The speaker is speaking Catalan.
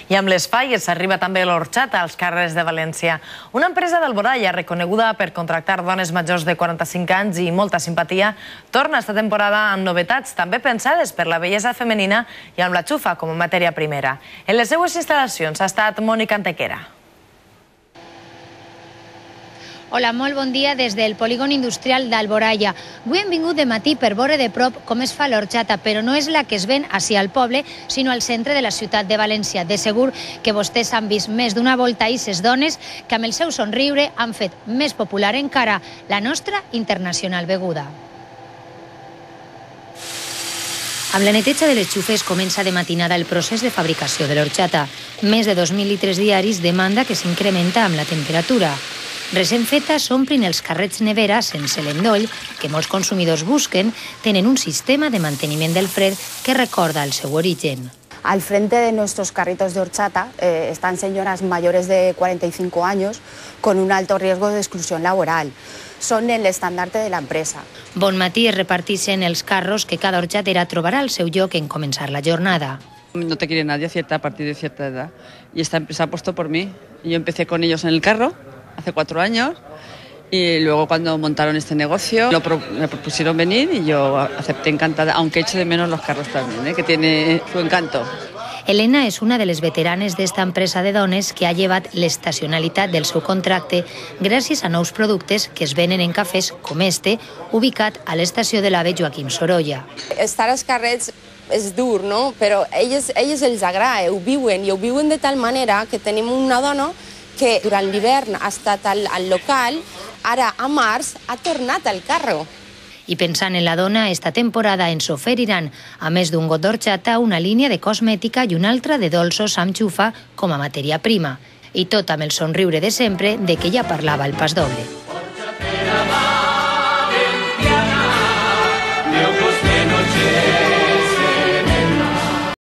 I amb les falles arriba també l'orxata als carrers de València. Una empresa d'Alboraya, reconeguda per contractar dones majors de 45 anys i molta simpatia, torna esta temporada amb novetats també pensades per la bellesa femenina i amb la xufa com a matèria primera. En les seues instal·lacions ha estat Mònica Antequera. Hola, molt bon dia des del polígon industrial d'Alboraya. Avui hem vingut de matí per veure de prop com es fa l'orxata, però no és la que es ven ací al poble, sinó al centre de la ciutat de València. De segur que vostès han vist més d'una volta aquestes dones que amb el seu somriure han fet més popular encara la nostra internacional beguda. Amb la neteja de les xufes comença de matinada el procés de fabricació de l'orxata. Més de 2.000 litres diaris, demanda que s'incrementa amb la temperatura. Recent feta s'omplin els carrets nevera sense l'endoll que molts consumidors busquen, tenen un sistema de manteniment del fred que recorda el seu origen. Al frente de nuestros carritos de horchata están señoras mayores de 45 años con un alto riesgo de exclusión laboral. Son el estandarte de la empresa. Bon matí es repartixen els carros que cada horchatera trobarà el seu lloc en començar la jornada. No te quiere nadie a partir de cierta edad y esta empresa ha apostado por mí. Yo empecé con ellos en el carro hace 4 años y luego cuando montaron este negocio me propusieron venir y yo acepté encantada, aunque echo de menos los carros también, que tiene su encanto. Elena és una de les veteranes d'esta empresa de dones que ha llevat l'estacionalitat del seu contracte gràcies a nous productes que es venen en cafès com este, ubicat a l'estació de l'AVE Joaquim Sorolla. Estar als carrers és dur, no? Però a elles els agrada, ho viuen, i ho viuen de tal manera que tenim una dona que durant l'hivern ha estat al local, ara a març ha tornat al carro. I pensant en la dona, esta temporada ens oferiran, a més d'un got d'orxata, una línia de cosmètica i una altra de dolços amb xufa com a matèria prima. I tot amb el somriure de sempre de què ja parlava el Pas Doble.